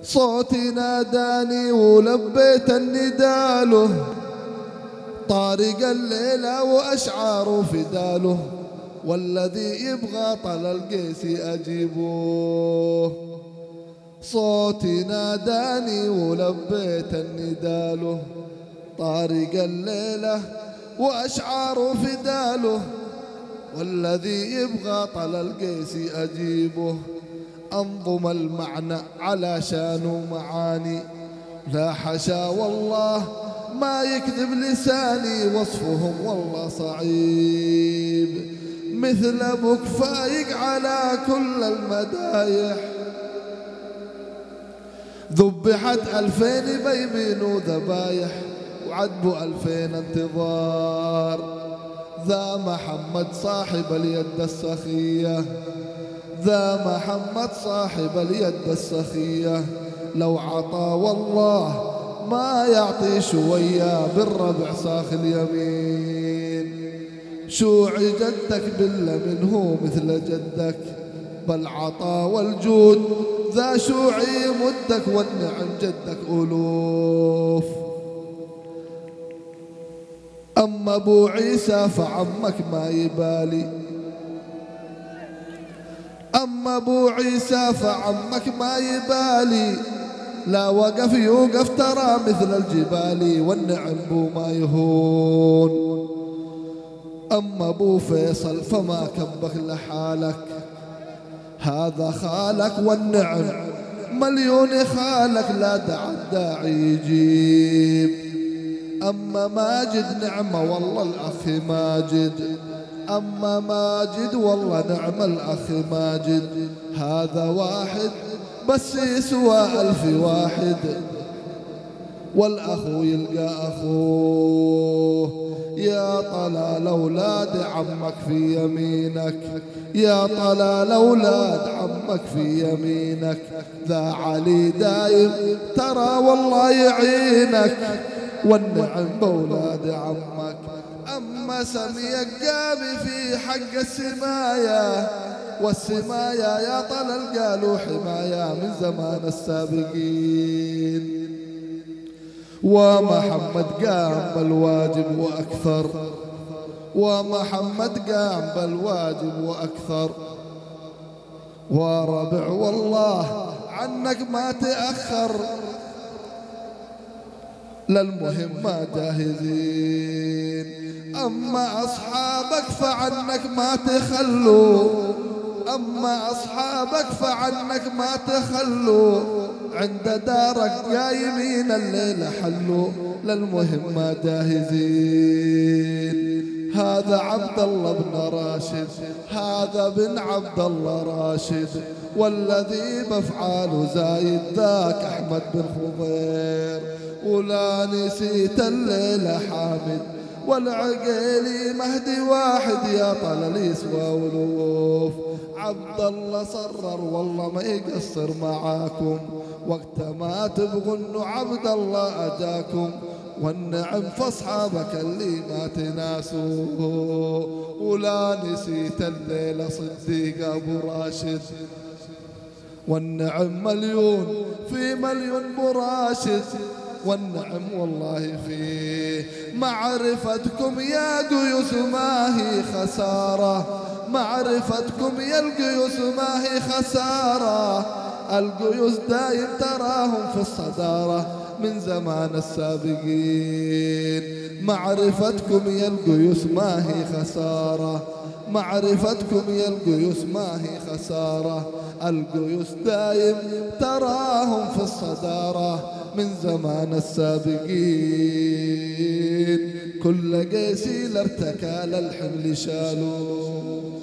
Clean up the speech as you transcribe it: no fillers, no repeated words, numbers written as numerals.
صوتي ناداني ولبيت النداله، طارق الليلة وأشعار فداله، والذي يبغى طل القيس أجيبه. صوتي ناداني ولبيت النداله، طارق الليلة وأشعار فداله، والذي يبغى طل القيس أجيبه. أنظم المعنى على شان معاني، لا حشا والله ما يكذب لساني، وصفهم والله صعيب مثل أبوك فايق على كل المدايح. ذبحت 2000 بيبين وذبايح، وعدبوا 2000 انتظار. ذا محمد صاحب اليد السخية، ذا محمد صاحب اليد السخية، لو عطى والله ما يعطي شوية، بالربع صاخ اليمين. شوعي جدك بالله منه مثل جدك، بل عطى والجود ذا شوعي مدك، والنعم جدك ألوف. أما أبو عيسى فعمك ما يبالي، أما أبو عيسى فعمك ما يبالي، لا وقف يوقف ترى مثل الجبال، والنعم بو ما يهون. أما أبو فيصل فما كبك لحالك، هذا خالك والنعم مليون خالك، لا دع الداعي يجيب. أما ماجد نعمة والله الأخ ماجد، أما ماجد والله نعم الأخ ماجد، هذا واحد بس يسوى 1000 واحد، والأخ يلقى أخوه. يا طلال أولاد عمك في يمينك، يا طلال أولاد عمك في يمينك، ذا علي دايم ترى والله يعينك، والنعم بأولاد عمك. أما سميك قامي في حق السماية، والسماية يا طلال قالوا حماية من زمان السابقين. ومحمد قام بالواجب وأكثر، ومحمد قام بالواجب وأكثر. وربع والله عنك ما تأخر، للمهمة جاهزين. أما أصحابك فعنك ما تخلوا، أما أصحابك فعنك ما تخلوا، عند دارك قايمين الليلة حلوا، للمهمة جاهزين. هذا عبد الله بن راشد، هذا بن عبد الله راشد، والذي بفعاله زايد ذاك أحمد بن خضير. ولا نسيت الليلة حامد والعقيلي مهدي واحد، يا طلال يسوى ولوف. عبد الله صرر والله ما يقصر معاكم، وقت ما تبغوا عبد الله أجاكم، والنعم فاصحابك اللي ما تناسوه. ولا نسيت الليلة صديق أبو راشد، والنعم مليون في مليون براشد، والنعم والله فيه. معرفتكم يا قيوس ما هي خسارة، معرفتكم يا القيوس ما هي خسارة، القيوس دايم تراهم في الصدارة من زمان السابقين. معرفتكم يا القيوس ما هي خسارة، معرفتكم يا القيوس ما هي خسارة، القيوس دايم تراهم في الصدارة من زمان السابقين. كل قيس ارتكى للحمل شالوه.